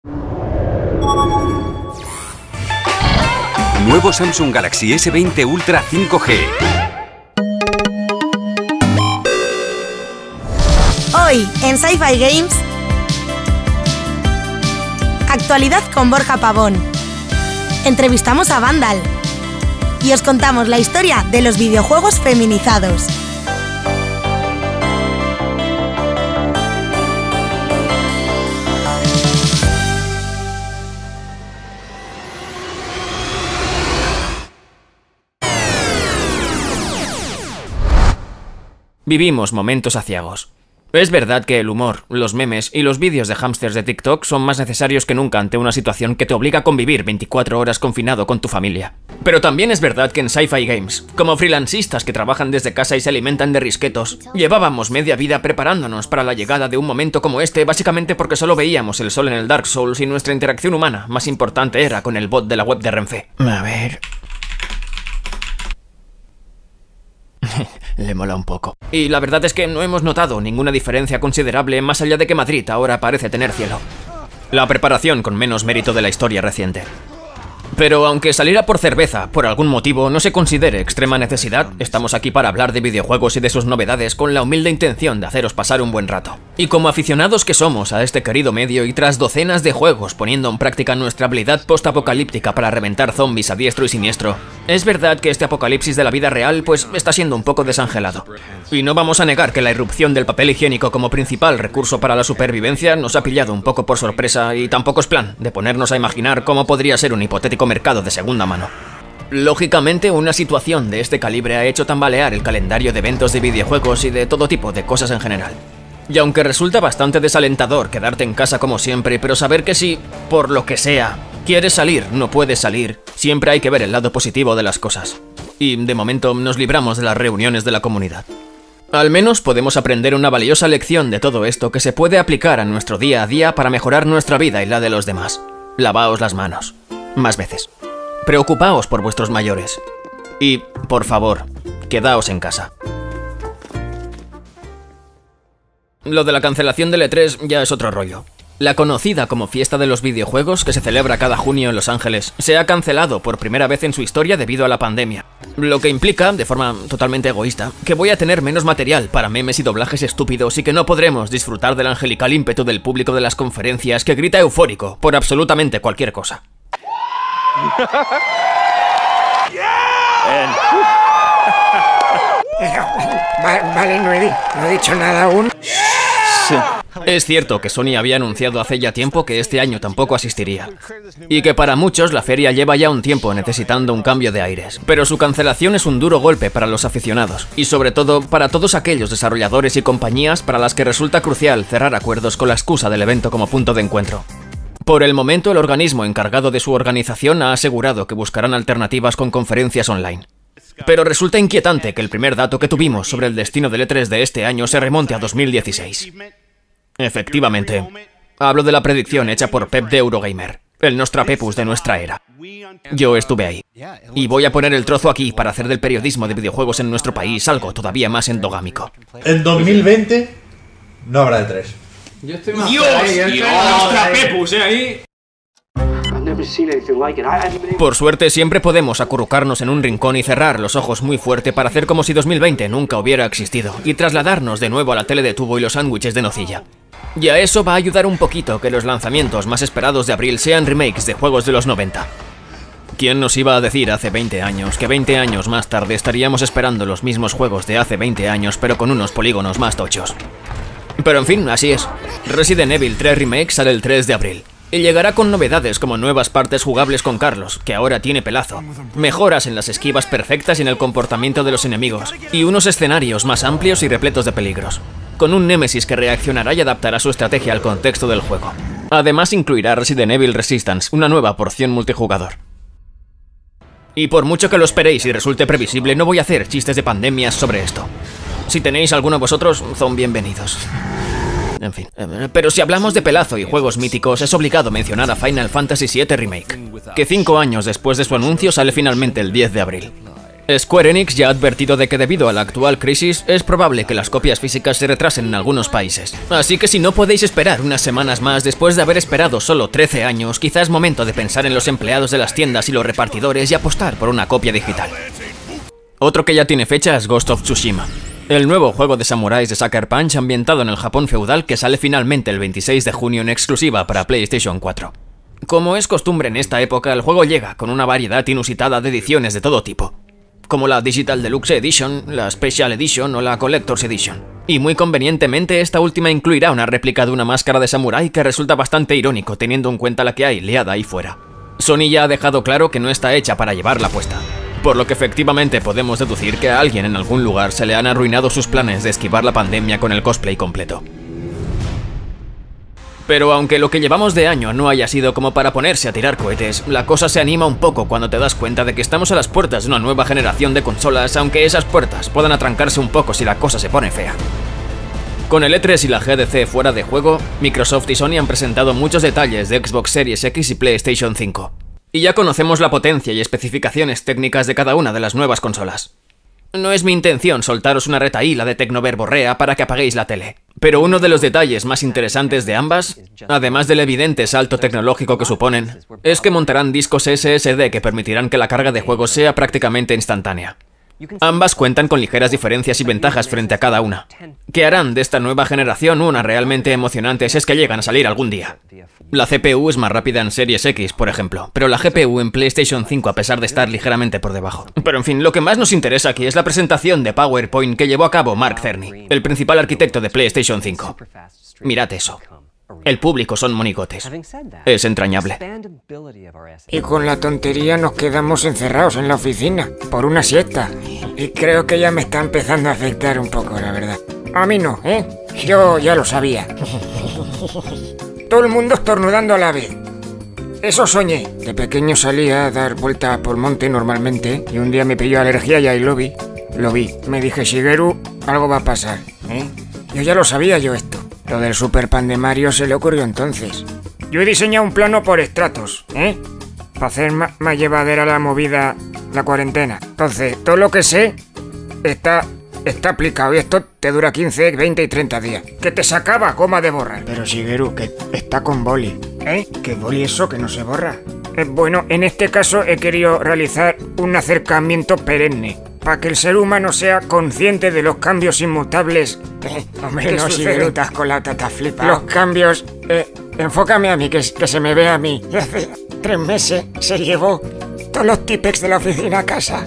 Nuevo Samsung Galaxy S20 Ultra 5G. Hoy en Sci-Fi Games, actualidad con Borja Pavón. Entrevistamos a Vandal y os contamos la historia de los videojuegos feminizados. Vivimos momentos aciagos. Es verdad que el humor, los memes y los vídeos de hámsters de TikTok son más necesarios que nunca ante una situación que te obliga a convivir 24 horas confinado con tu familia. Pero también es verdad que en Sci-Fi Games, como freelancistas que trabajan desde casa y se alimentan de risquetos, llevábamos media vida preparándonos para la llegada de un momento como este, básicamente porque solo veíamos el sol en el Dark Souls y nuestra interacción humana más importante era con el bot de la web de Renfe. A ver... Le mola un poco. Y la verdad es que no hemos notado ninguna diferencia considerable más allá de que Madrid ahora parece tener cielo. La preparación con menos mérito de la historia reciente. Pero aunque salir a por cerveza, por algún motivo, no se considere extrema necesidad, estamos aquí para hablar de videojuegos y de sus novedades con la humilde intención de haceros pasar un buen rato. Y como aficionados que somos a este querido medio y tras docenas de juegos poniendo en práctica nuestra habilidad post-apocalíptica para reventar zombies a diestro y siniestro, es verdad que este apocalipsis de la vida real pues está siendo un poco desangelado. Y no vamos a negar que la irrupción del papel higiénico como principal recurso para la supervivencia nos ha pillado un poco por sorpresa y tampoco es plan de ponernos a imaginar cómo podría ser un hipotético mercado de segunda mano. Lógicamente, una situación de este calibre ha hecho tambalear el calendario de eventos de videojuegos y de todo tipo de cosas en general. Y aunque resulta bastante desalentador quedarte en casa como siempre, pero saber que si, por lo que sea, quieres salir, no puedes salir, siempre hay que ver el lado positivo de las cosas. Y de momento nos libramos de las reuniones de la comunidad. Al menos podemos aprender una valiosa lección de todo esto que se puede aplicar a nuestro día a día para mejorar nuestra vida y la de los demás. Lavaos las manos. Más veces. Preocupaos por vuestros mayores. Y, por favor, quedaos en casa. Lo de la cancelación del E3 ya es otro rollo. La conocida como Fiesta de los Videojuegos, que se celebra cada junio en Los Ángeles, se ha cancelado por primera vez en su historia debido a la pandemia. Lo que implica, de forma totalmente egoísta, que voy a tener menos material para memes y doblajes estúpidos y que no podremos disfrutar del angelical ímpetu del público de las conferencias que grita eufórico por absolutamente cualquier cosa. Vale, no he dicho nada aún. Sí. Es cierto que Sony había anunciado hace ya tiempo que este año tampoco asistiría. Y que para muchos la feria lleva ya un tiempo necesitando un cambio de aires. Pero su cancelación es un duro golpe para los aficionados. Y sobre todo para todos aquellos desarrolladores y compañías para las que resulta crucial cerrar acuerdos con la excusa del evento como punto de encuentro. Por el momento, el organismo encargado de su organización ha asegurado que buscarán alternativas con conferencias online. Pero resulta inquietante que el primer dato que tuvimos sobre el destino del E3 de este año se remonte a 2016. Efectivamente, hablo de la predicción hecha por Pep de Eurogamer, el Nostrapepus de nuestra era. Yo estuve ahí. Y voy a poner el trozo aquí para hacer del periodismo de videojuegos en nuestro país algo todavía más endogámico. En 2020 no habrá E3. Yo estoy más ¡Dios! Nostrapepus, ahí. Por suerte siempre podemos acurrucarnos en un rincón y cerrar los ojos muy fuerte para hacer como si 2020 nunca hubiera existido y trasladarnos de nuevo a la tele de tubo y los sándwiches de nocilla. Y a eso va a ayudar un poquito que los lanzamientos más esperados de abril sean remakes de juegos de los 90. ¿Quién nos iba a decir hace 20 años que 20 años más tarde estaríamos esperando los mismos juegos de hace 20 años pero con unos polígonos más tochos? Pero en fin, así es. Resident Evil 3 Remake sale el 3 de abril. Y llegará con novedades como nuevas partes jugables con Carlos, que ahora tiene pelazo, mejoras en las esquivas perfectas y en el comportamiento de los enemigos, y unos escenarios más amplios y repletos de peligros, con un Némesis que reaccionará y adaptará su estrategia al contexto del juego. Además incluirá Resident Evil Resistance, una nueva porción multijugador. Y por mucho que lo esperéis y resulte previsible, no voy a hacer chistes de pandemias sobre esto. Si tenéis alguno vosotros, son bienvenidos. En fin, pero si hablamos de pelazo y juegos míticos, es obligado mencionar a Final Fantasy VII Remake, que 5 años después de su anuncio sale finalmente el 10 de abril. Square Enix ya ha advertido de que debido a la actual crisis es probable que las copias físicas se retrasen en algunos países. Así que si no podéis esperar unas semanas más después de haber esperado solo 13 años, quizás es momento de pensar en los empleados de las tiendas y los repartidores y apostar por una copia digital. Otro que ya tiene fecha es Ghost of Tsushima, el nuevo juego de samuráis de Sucker Punch ambientado en el Japón feudal que sale finalmente el 26 de junio en exclusiva para PlayStation 4. Como es costumbre en esta época, el juego llega con una variedad inusitada de ediciones de todo tipo, como la Digital Deluxe Edition, la Special Edition o la Collector's Edition. Y muy convenientemente esta última incluirá una réplica de una máscara de samurái que resulta bastante irónico teniendo en cuenta la que hay liada ahí fuera. Sony ya ha dejado claro que no está hecha para llevarla puesta, por lo que efectivamente podemos deducir que a alguien en algún lugar se le han arruinado sus planes de esquivar la pandemia con el cosplay completo. Pero aunque lo que llevamos de año no haya sido como para ponerse a tirar cohetes, la cosa se anima un poco cuando te das cuenta de que estamos a las puertas de una nueva generación de consolas, aunque esas puertas puedan atrancarse un poco si la cosa se pone fea. Con el E3 y la GDC fuera de juego, Microsoft y Sony han presentado muchos detalles de Xbox Series X y PlayStation 5. Y ya conocemos la potencia y especificaciones técnicas de cada una de las nuevas consolas. No es mi intención soltaros una retahíla de tecnoverborrea para que apaguéis la tele, pero uno de los detalles más interesantes de ambas, además del evidente salto tecnológico que suponen, es que montarán discos SSD que permitirán que la carga de juegos sea prácticamente instantánea. Ambas cuentan con ligeras diferencias y ventajas frente a cada una, que harán de esta nueva generación una realmente emocionante si es que llegan a salir algún día. La CPU es más rápida en Series X, por ejemplo, pero la GPU en PlayStation 5 a pesar de estar ligeramente por debajo. Pero en fin, lo que más nos interesa aquí es la presentación de PowerPoint que llevó a cabo Mark Cerny, el principal arquitecto de PlayStation 5. Mirad eso. El público son monigotes. Es entrañable. Y con la tontería nos quedamos encerrados en la oficina, por una siesta. Y creo que ya me está empezando a afectar un poco, la verdad. A mí no, ¿eh? Yo ya lo sabía. Todo el mundo estornudando a la vez. Eso soñé. De pequeño salía a dar vueltas por el monte normalmente, y un día me pilló alergia y ahí lo vi. Me dije, Shigeru, algo va a pasar, ¿eh? Yo ya lo sabía esto. Lo del Super Pan de Mario se le ocurrió entonces. Yo he diseñado un plano por estratos, ¿eh? Para hacer más llevadera la movida, la cuarentena. Entonces, todo lo que sé está aplicado y esto te dura 15, 20 y 30 días. Que te sacaba goma de borrar. Pero Shigeru, que está con boli, ¿eh? Que boli eso, que no se borra. Bueno, en este caso he querido realizar un acercamiento perenne, para que el ser humano sea consciente de los cambios inmutables. Hombre, no, Shigeru, te has colado, te has flipado. Los cambios... enfócame a mí, que se me ve a mí. Hace 3 meses se llevó todos los tipex de la oficina a casa.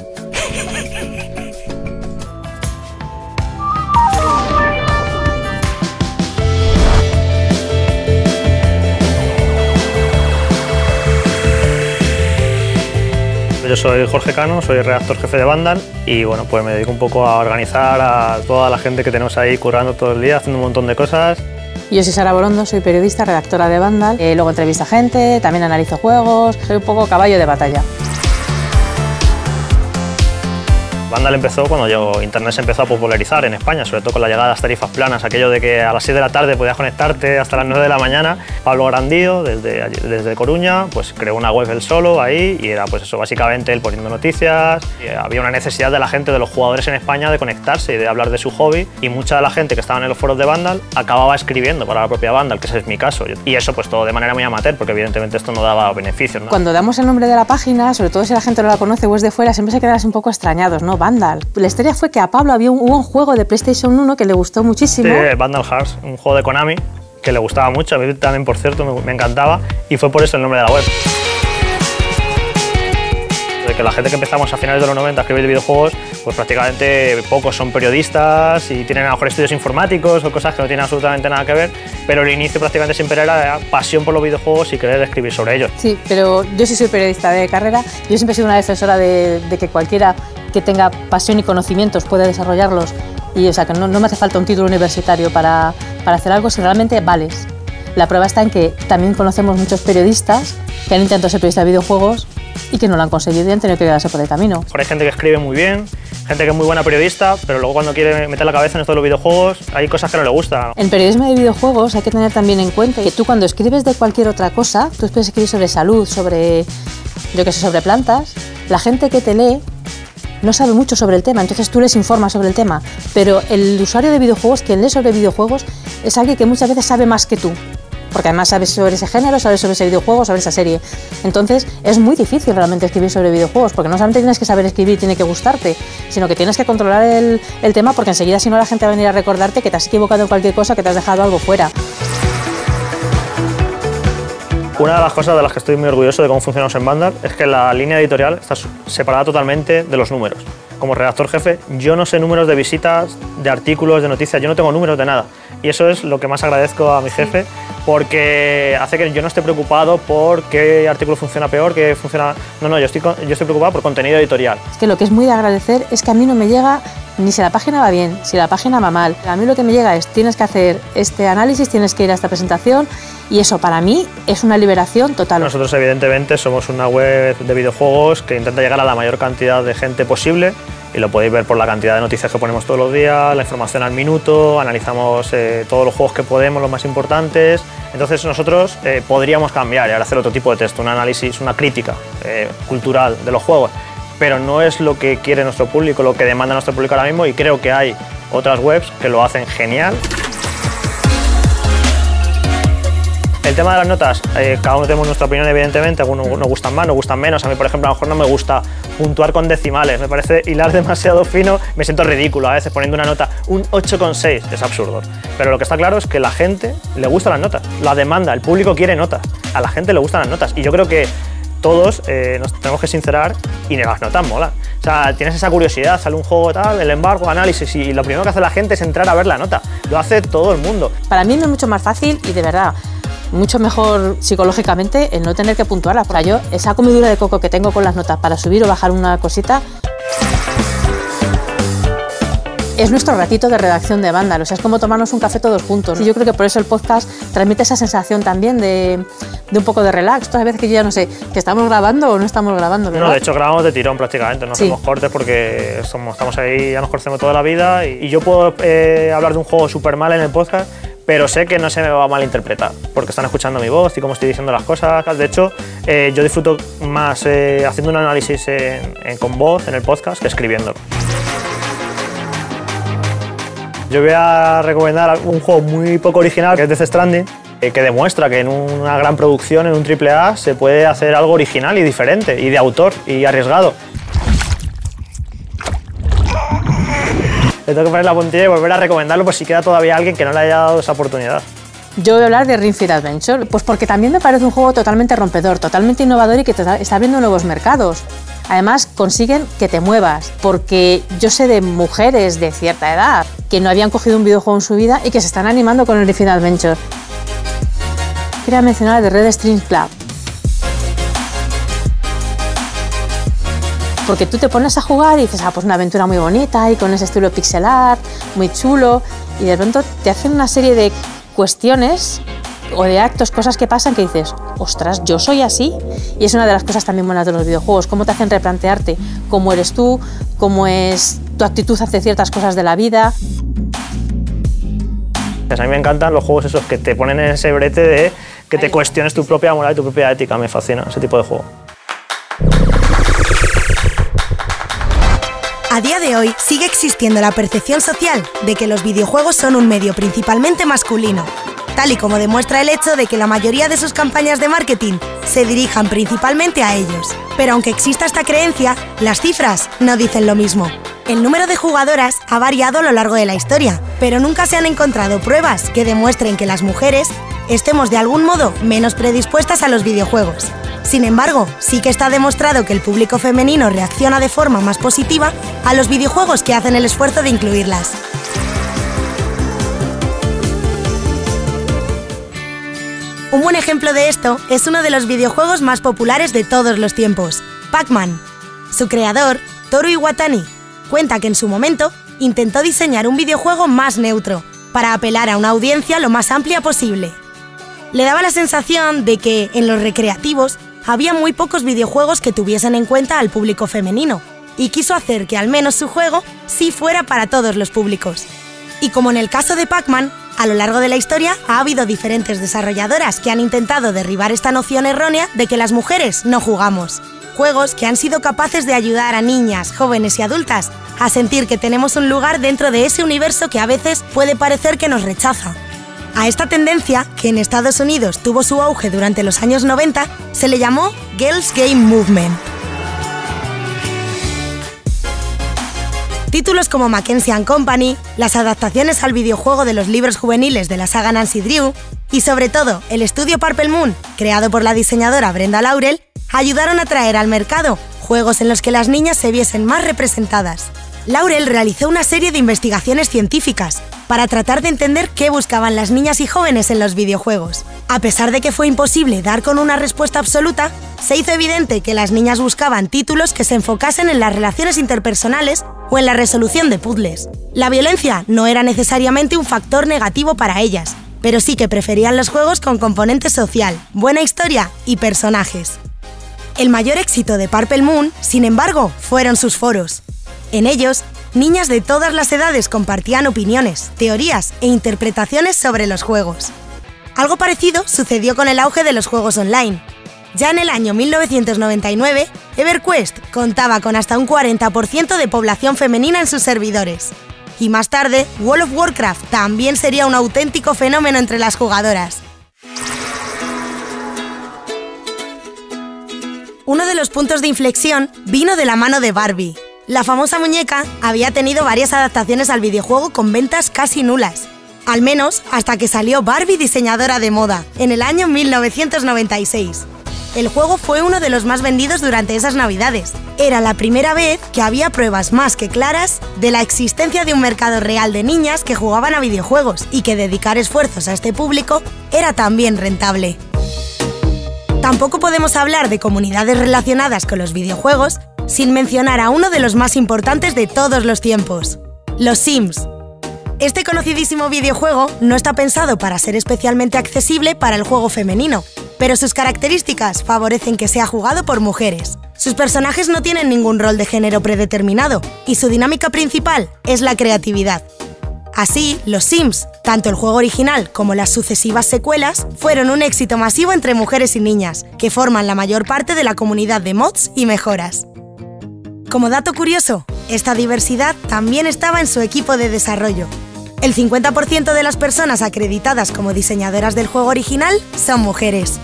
Yo soy Jorge Cano, soy redactor jefe de Vandal y bueno, pues me dedico un poco a organizar a toda la gente que tenemos ahí currando todo el día, haciendo un montón de cosas. Yo soy Sara Borondo, soy periodista, redactora de Vandal, luego entrevisto a gente, también analizo juegos, soy un poco caballo de batalla. Vandal empezó cuando Internet se empezó a popularizar en España, sobre todo con la llegada de las tarifas planas, aquello de que a las 6 de la tarde podías conectarte hasta las 9 de la mañana. Pablo Grandío, desde Coruña, pues creó una web él solo ahí y era pues eso, básicamente él poniendo noticias. Y había una necesidad de la gente, de los jugadores en España, de conectarse y de hablar de su hobby, y mucha de la gente que estaba en los foros de Vandal acababa escribiendo para la propia Vandal, que ese es mi caso. Y eso pues todo de manera muy amateur, porque evidentemente esto no daba beneficios, ¿no? Cuando damos el nombre de la página, sobre todo si la gente no la conoce o es de fuera, siempre se quedan un poco extrañados, ¿no? Vandal. La historia fue que a Pablo hubo un juego de PlayStation 1 que le gustó muchísimo. Sí, Vandal Hearts, un juego de Konami que le gustaba mucho, a mí también, por cierto, me encantaba, y fue por eso el nombre de la web. De que la gente que empezamos a finales de los 90 a escribir videojuegos, pues prácticamente pocos son periodistas y tienen a lo mejor estudios informáticos o cosas que no tienen absolutamente nada que ver, pero el inicio prácticamente siempre era pasión por los videojuegos y querer escribir sobre ellos. Sí, pero yo sí soy periodista de carrera, yo siempre he sido una defensora de que cualquiera que tenga pasión y conocimientos puede desarrollarlos, y o sea que no me hace falta un título universitario para hacer algo si realmente vales. La prueba está en que también conocemos muchos periodistas que han intentado ser periodistas de videojuegos y que no lo han conseguido y han tenido que quedarse por el camino. Hay gente que escribe muy bien, gente que es muy buena periodista, pero luego cuando quiere meter la cabeza en esto de los videojuegos hay cosas que no le gustan. En periodismo de videojuegos hay que tener también en cuenta que tú cuando escribes de cualquier otra cosa, tú puedes escribir sobre salud, sobre, yo qué sé, sobre plantas, la gente que te lee no sabe mucho sobre el tema, entonces tú les informas sobre el tema, pero el usuario de videojuegos, quien lee sobre videojuegos, es alguien que muchas veces sabe más que tú, porque además sabes sobre ese género, sabes sobre ese videojuego, sobre esa serie. Entonces es muy difícil realmente escribir sobre videojuegos, porque no solamente tienes que saber escribir, tiene que gustarte, sino que tienes que controlar el tema, porque enseguida si no la gente va a venir a recordarte que te has equivocado en cualquier cosa, que te has dejado algo fuera. Una de las cosas de las que estoy muy orgulloso de cómo funcionamos en Vandal es que la línea editorial está separada totalmente de los números. Como redactor jefe, yo no sé números de visitas, de artículos, de noticias, yo no tengo números de nada. Y eso es lo que más agradezco a mi jefe, porque hace que yo no esté preocupado por qué artículo funciona peor, qué funciona... No, yo estoy preocupado por contenido editorial. Es que lo que es muy de agradecer es que a mí no me llega ni si la página va bien, si la página va mal. A mí lo que me llega es, tienes que hacer este análisis, tienes que ir a esta presentación, y eso para mí es una liberación total. Nosotros evidentemente somos una web de videojuegos que intenta llegar a la mayor cantidad de gente posible, y lo podéis ver por la cantidad de noticias que ponemos todos los días, la información al minuto, analizamos todos los juegos que podemos, los más importantes. Entonces nosotros podríamos cambiar y ahora hacer otro tipo de texto, un análisis, una crítica cultural de los juegos, pero no es lo que quiere nuestro público, lo que demanda nuestro público ahora mismo, y creo que hay otras webs que lo hacen genial. El tema de las notas, cada uno tenemos nuestra opinión evidentemente, algunos nos gustan más, nos gustan menos. A mí, por ejemplo, a lo mejor no me gusta puntuar con decimales, me parece hilar demasiado fino, me siento ridículo a veces poniendo una nota, un 8,6, es absurdo. Pero lo que está claro es que a la gente le gustan las notas, la demanda, el público quiere notas, a la gente le gustan las notas, y yo creo que todos nos tenemos que sincerar y las notas molan. O sea, tienes esa curiosidad, sale un juego tal, el embargo, análisis, y lo primero que hace la gente es entrar a ver la nota, lo hace todo el mundo. Para mí es mucho más fácil y de verdad mucho mejor psicológicamente el no tener que puntuarla. O sea, yo esa comidura de coco que tengo con las notas para subir o bajar una cosita es nuestro ratito de redacción de Vandal, o sea, es como tomarnos un café todos juntos. Y yo creo que por eso el podcast transmite esa sensación también de un poco de relax. Todas las veces que yo ya no sé, que estamos grabando o no estamos grabando, ¿verdad? No, de hecho grabamos de tirón prácticamente, no hacemos cortes porque estamos ahí, ya nos conocemos toda la vida, y yo puedo hablar de un juego súper mal en el podcast, pero sé que no se me va a malinterpretar, porque están escuchando mi voz y cómo estoy diciendo las cosas. De hecho, yo disfruto más haciendo un análisis con voz en el podcast que escribiéndolo. Yo voy a recomendar un juego muy poco original, que es Death Stranding, que demuestra que en una gran producción, en un AAA, se puede hacer algo original y diferente, y de autor, y arriesgado. Le tengo que poner la puntilla y volver a recomendarlo por si queda todavía alguien que no le haya dado esa oportunidad. Yo voy a hablar de Ring Fit Adventure, pues porque también me parece un juego totalmente rompedor, totalmente innovador y que está abriendo nuevos mercados. Además, consiguen que te muevas, porque yo sé de mujeres de cierta edad que no habían cogido un videojuego en su vida y que se están animando con el Ring Fit Adventure. Quería mencionar The Red String Club, porque tú te pones a jugar y dices, pues una aventura muy bonita y con ese estilo pixel art, muy chulo, y de pronto te hacen una serie de cuestiones o de actos, cosas que pasan que dices, ostras, yo soy así. Y es una de las cosas también buenas de los videojuegos, cómo te hacen replantearte cómo eres tú, cómo es tu actitud hacia ciertas cosas de la vida. A mí me encantan los juegos esos que te ponen en ese brete de que te cuestiones tu propia moral y tu propia ética, me fascina ese tipo de juego. A día de hoy sigue existiendo la percepción social de que los videojuegos son un medio principalmente masculino, tal y como demuestra el hecho de que la mayoría de sus campañas de marketing se dirijan principalmente a ellos. Pero aunque exista esta creencia, las cifras no dicen lo mismo. El número de jugadoras ha variado a lo largo de la historia, pero nunca se han encontrado pruebas que demuestren que las mujeres estemos de algún modo menos predispuestas a los videojuegos. Sin embargo, sí que está demostrado que el público femenino reacciona de forma más positiva a los videojuegos que hacen el esfuerzo de incluirlas. Un buen ejemplo de esto es uno de los videojuegos más populares de todos los tiempos, Pac-Man. Su creador, Toru Iwatani, cuenta que en su momento intentó diseñar un videojuego más neutro, para apelar a una audiencia lo más amplia posible. Le daba la sensación de que, en los recreativos, había muy pocos videojuegos que tuviesen en cuenta al público femenino, y quiso hacer que al menos su juego sí fuera para todos los públicos. Y como en el caso de Pac-Man, a lo largo de la historia ha habido diferentes desarrolladoras que han intentado derribar esta noción errónea de que las mujeres no jugamos. Juegos que han sido capaces de ayudar a niñas, jóvenes y adultas a sentir que tenemos un lugar dentro de ese universo que a veces puede parecer que nos rechaza. A esta tendencia, que en Estados Unidos tuvo su auge durante los años 90, se le llamó Girls Game Movement. Títulos como Mackenzie & Company, las adaptaciones al videojuego de los libros juveniles de la saga Nancy Drew y, sobre todo, el estudio Purple Moon, creado por la diseñadora Brenda Laurel, ayudaron a traer al mercado juegos en los que las niñas se viesen más representadas. Laurel realizó una serie de investigaciones científicas para tratar de entender qué buscaban las niñas y jóvenes en los videojuegos. A pesar de que fue imposible dar con una respuesta absoluta, se hizo evidente que las niñas buscaban títulos que se enfocasen en las relaciones interpersonales o en la resolución de puzzles. La violencia no era necesariamente un factor negativo para ellas, pero sí que preferían los juegos con componente social, buena historia y personajes. El mayor éxito de Purple Moon, sin embargo, fueron sus foros. En ellos, niñas de todas las edades compartían opiniones, teorías e interpretaciones sobre los juegos. Algo parecido sucedió con el auge de los juegos online. Ya en el año 1999, EverQuest contaba con hasta un 40% de población femenina en sus servidores. Y más tarde, World of Warcraft también sería un auténtico fenómeno entre las jugadoras. Uno de los puntos de inflexión vino de la mano de Barbie. La famosa muñeca había tenido varias adaptaciones al videojuego con ventas casi nulas, al menos hasta que salió Barbie diseñadora de moda, en el año 1996. El juego fue uno de los más vendidos durante esas navidades. Era la primera vez que había pruebas más que claras de la existencia de un mercado real de niñas que jugaban a videojuegos y que dedicar esfuerzos a este público era también rentable. Tampoco podemos hablar de comunidades relacionadas con los videojuegos sin mencionar a uno de los más importantes de todos los tiempos, los Sims. Este conocidísimo videojuego no está pensado para ser especialmente accesible para el juego femenino, pero sus características favorecen que sea jugado por mujeres. Sus personajes no tienen ningún rol de género predeterminado y su dinámica principal es la creatividad. Así, los Sims, tanto el juego original como las sucesivas secuelas, fueron un éxito masivo entre mujeres y niñas, que forman la mayor parte de la comunidad de mods y mejoras. Como dato curioso, esta diversidad también estaba en su equipo de desarrollo. El 50% de las personas acreditadas como diseñadoras del juego original son mujeres.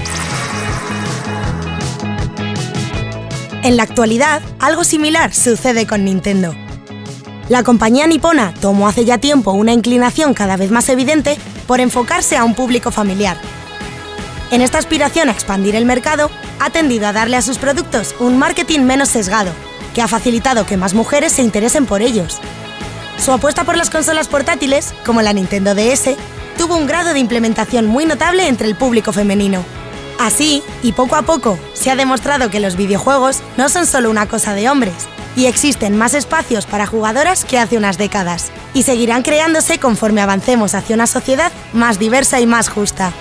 En la actualidad, algo similar sucede con Nintendo. La compañía nipona tomó hace ya tiempo una inclinación cada vez más evidente por enfocarse a un público familiar. En esta aspiración a expandir el mercado, ha tendido a darle a sus productos un marketing menos sesgado, que ha facilitado que más mujeres se interesen por ellos. Su apuesta por las consolas portátiles, como la Nintendo DS, tuvo un grado de implementación muy notable entre el público femenino. Así, y poco a poco, se ha demostrado que los videojuegos no son solo una cosa de hombres, y existen más espacios para jugadoras que hace unas décadas, y seguirán creándose conforme avancemos hacia una sociedad más diversa y más justa.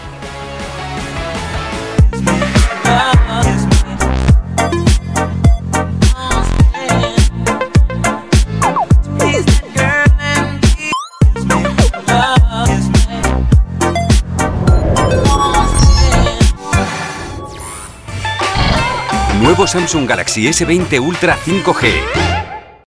Nuevo Samsung Galaxy S20 Ultra 5G.